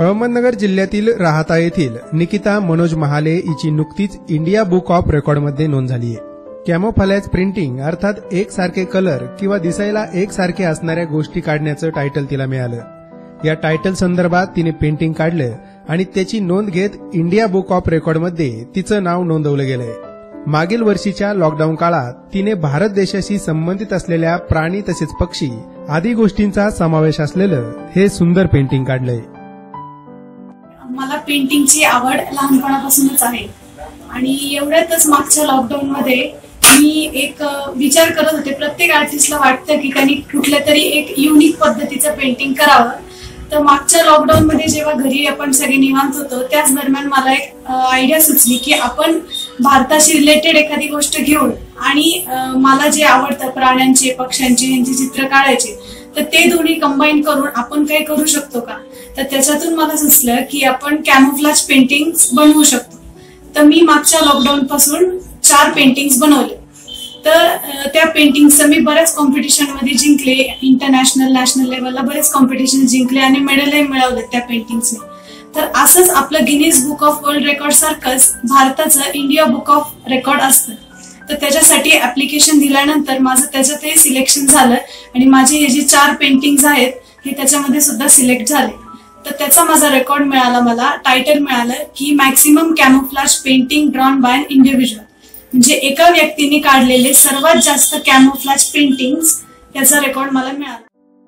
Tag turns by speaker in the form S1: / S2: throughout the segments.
S1: अहमदनगर जिल्ह्यातील राहाता येथील निकिता मनोज महाले हिची नुकतीच इंडिया बुक ऑफ रेकॉर्डमध्ये नोंद झाली आहे। कॅमोफ्लॅज प्रिंटिंग अर्थात एकसारखे कलर किंवा दिसायला एकसारखे असणाऱ्या गोष्टी काढण्याचं टायटल तिला मिळालं। या टायटल संदर्भात तिने पेंटिंग काढलं आणि त्याची नोंद घेत इंडिया बुक ऑफ रेकॉर्डमध्ये तिचं नाव नोंदवलं गेलंय। मागील वर्षीच्या लॉकडाऊन काळात तिने भारत देशाशी संबंधित असलेल्या प्राणी तसेच पक्षी आदी गोष्टींचा समावेश असलेलं हे सुंदर पेंटिंग काढलंय।
S2: मला पेंटिंगची आवड लहानपणापासूनच आहे आणि एवढ्यातच मागच्या लॉकडाऊन मध्ये मी एक विचार करत होते, प्रत्येक आर्टिस्टला वाटतं की त्यांनी कुठल्या तरी एक युनिक पद्धतीचं पेंटिंग करावं। तर मागच्या लॉकडाऊन मध्ये जेव्हा घरी आपण सगळे निवांत होतो त्याच दरम्यान मला एक आयडिया सुचली की आपण भारताशी रिलेटेड एखादी गोष्ट घेऊन आणि मला जे आवडतं प्राण्यांचे पक्ष्यांचे यांचे चित्र काढायचे, तर ते दोन्ही कंबाईन करून आपण काही करू शकतो का। तर त्याच्यातून मला सुचलं की आपण कॅमोफ्लॅज पेंटिंग्स बनवू शकतो। तर मी मागच्या लॉकडाऊन पासून 4 पेंटिंग्स बनवले। तर त्या पेंटिंग्सचं मी बऱ्याच कॉम्पिटिशन मध्ये जिंकले, इंटरनॅशनल नॅशनल लेवलला बरेच कॉम्पिटिशन जिंकले आणि मेडलही मिळवले त्या पेंटिंग्सने। तर असंच आपलं Guinness book of world record सारखंच भारताचं इंडिया बुक ऑफ रेकॉर्ड असतं। तर त्याच्यासाठी ऍप्लिकेशन दिल्यानंतर माझं त्याच्यातही सिलेक्शन झालं आणि माझे हे जे 4 पेंटिंग्स आहेत हे त्याच्यामध्ये सुद्धा सिलेक्ट झाले। तर त्याचा माझा रेकॉर्ड मिळाला, मला टायटल मिळालं की maximum camouflage painting drawn by an individual, म्हणजे एका व्यक्तीने काढलेले सर्वात जास्त कॅमोफ्लॅज पेंटिंग्स याचा रेकॉर्ड मला मिळाला।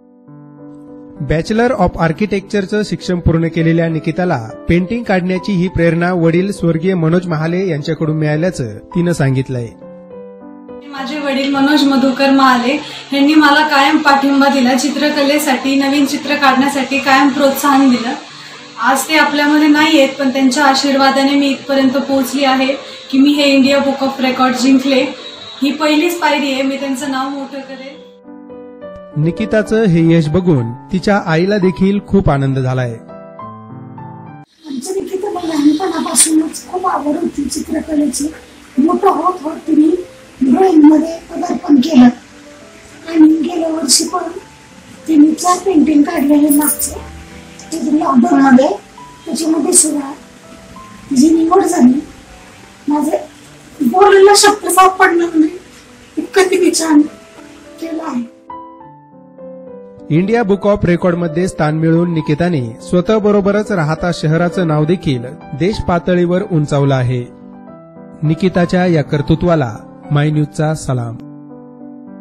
S1: बॅचलर ऑफ आर्किटेक्चरचं शिक्षण पूर्ण केलेल्या निकिताला पेंटिंग काढण्याची ही प्रेरणा वडील स्वर्गीय मनोज महाले यांच्याकडून मिळाल्याचं तिनं सांगितलंय।
S2: माझे वडील मनोज मधुकर महाले यांनी मला कायम पाठिंबा दिला, चित्रकलेसाठी नवीन चित्र काढण्यासाठी कायम प्रोत्साहन दिलं। आज ते आपल्यामध्ये नाही आहेत, पण त्यांच्या आशीर्वादाने मी इथपर्यंत पोहोचली आहे की मी हे इंडिया बुक ऑफ रेकॉर्ड जिंकले। ही पहिलीच पायरी आहे, मी त्यांचं नाव मोठं करेन।
S1: निकिताचं हे यश बघून तिच्या आईला देखील खूप आनंद झालाय।
S3: निकिताला लहानपणापासूनच खूप आवड होती चित्रकलेची। मोठं होत होत तिने ड्रॉइंग मध्ये पदार्पण केलं आणि गेल्या वर्षी पण तिने 4 पेंटिंग काढलेले मागचे लॉकडाऊन मध्ये। त्याच्यामध्ये सुद्धा जी निवड झाली, माझे बोलायला शब्द सापडणार नाही इतकं तिने छान केलं आहे।
S1: इंडिया बुक ऑफ रेकॉर्डमध्ये स्थान मिळवून निकिताने स्वतःबरोबरच राहाता शहराचं नाव देखील देश पातळीवर उंचावलं आहे। निकिताच्या या कर्तृत्वाला माय न्यूजचा सलाम।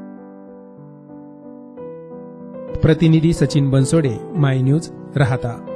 S1: प्रतिनिधी Sachin Bansode, my news, Rahata.